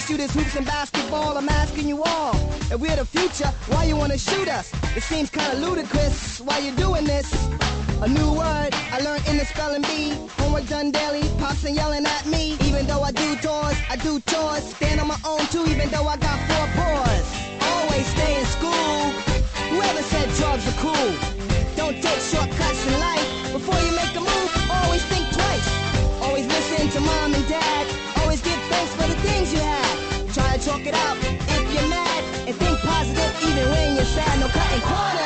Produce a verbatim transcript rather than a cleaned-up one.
shooters, hoops, and basketball. I'm asking you all, if we're the future, why you wanna shoot us? It seems kinda ludicrous, why you doing this? A new word I learned in the spelling bee. Homework done daily, pops and yelling at me. Even though I do tours, I do chores. Stand on my own too, even though I got four paws. Always stay in school. Whoever said drugs are cool. Don't take shortcuts in life. Before you make a move, always think twice. Always listen to mom and dad. Always give thanks for the things you had. Try to chalk it up if you're mad. And think positive even when you're sad. No cutting corners.